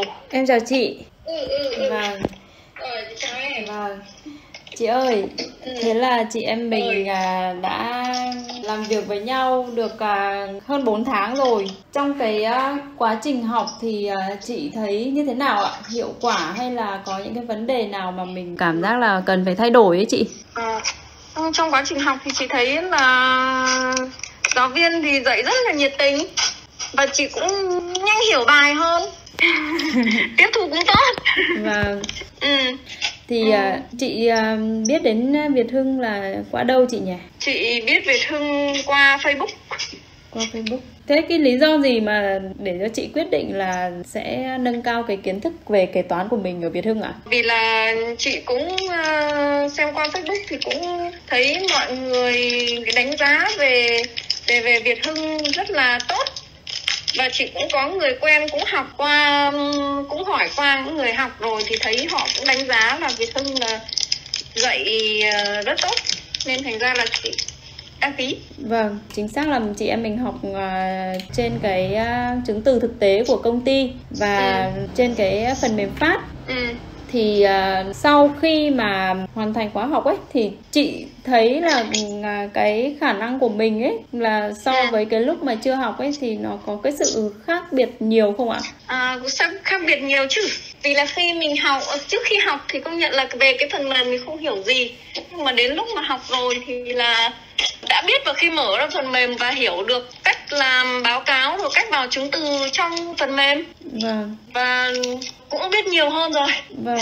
Em chào chị. Vâng. Chị chào em. Vâng. Chị ơi, thế là chị em mình đã làm việc với nhau được hơn 4 tháng rồi. Trong cái quá trình học thì chị thấy như thế nào ạ? Hiệu quả hay là có những cái vấn đề nào mà mình cảm giác là cần phải thay đổi ấy chị? Trong quá trình học thì chị thấy là giáo viên thì dạy rất là nhiệt tình và chị cũng nhanh hiểu bài hơn. Tiếp thu cũng tốt. Vâng. Thì chị biết đến Việt Hưng là qua đâu chị nhỉ? Chị biết Việt Hưng qua Facebook. Qua Facebook. Thế cái lý do gì mà để cho chị quyết định là sẽ nâng cao cái kiến thức về kế toán của mình ở Việt Hưng ạ? Vì là chị cũng xem qua Facebook thì cũng thấy mọi người đánh giá về Việt Hưng rất là tốt. Và chị cũng có người quen cũng học qua, cũng hỏi qua những người học rồi thì thấy họ cũng đánh giá là Việt Hưng là dạy rất tốt, nên thành ra là chị đăng ký. Vâng, chính xác là chị em mình học trên cái chứng từ thực tế của công ty và trên cái phần mềm phát. Thì sau khi mà hoàn thành khóa học ấy thì chị thấy là cái khả năng của mình ấy là so với cái lúc mà chưa học ấy thì nó có cái sự khác biệt nhiều không ạ? Khác biệt nhiều chứ. Vì là khi mình học, trước khi học thì công nhận là về cái phần mềm mình không hiểu gì. Nhưng mà đến lúc mà học rồi thì là đã biết, và khi mở ra phần mềm và hiểu được cách làm báo cáo rồi cách vào chứng từ trong phần mềm. Vâng. Và cũng biết nhiều hơn rồi. Vâng.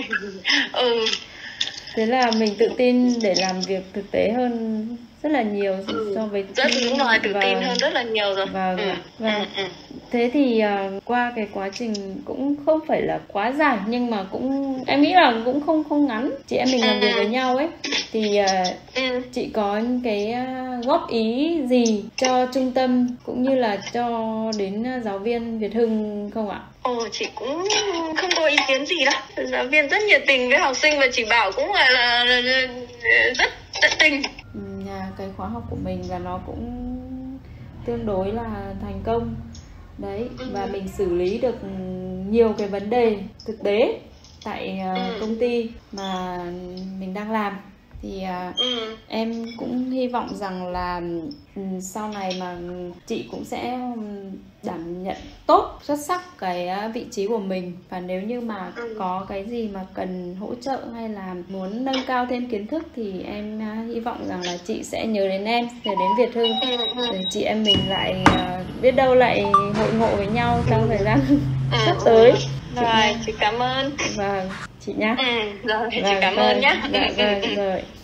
Thế là mình tự tin để làm việc thực tế hơn rất là nhiều so với đúng rồi, tự tin hơn rất là nhiều rồi. Vâng. Thế thì qua cái quá trình cũng không phải là quá dài nhưng mà cũng em nghĩ là cũng không ngắn. Chị em mình làm việc với nhau ấy thì chị có những cái góp ý gì cho trung tâm cũng như là cho đến giáo viên Việt Hưng không ạ? Chị cũng không có ý kiến gì đâu. Giáo viên rất nhiệt tình với học sinh và chỉ bảo cũng là rất tận tình. Cái khóa học của mình và nó cũng tương đối là thành công đấy, và mình xử lý được nhiều cái vấn đề thực tế tại công ty mà mình đang làm. Thì em cũng hy vọng rằng là sau này mà chị cũng sẽ đảm nhận tốt, xuất sắc cái vị trí của mình. Và nếu như mà có cái gì mà cần hỗ trợ hay là muốn nâng cao thêm kiến thức thì em hy vọng rằng là chị sẽ nhớ đến em, nhớ đến Việt Hưng, để chị em mình lại biết đâu lại hội ngộ với nhau trong thời gian sắp tới. Rồi, chị cảm ơn. Vâng, chị nhá. Rồi, chị cảm ơn nhá. Dạ, vâng, rồi.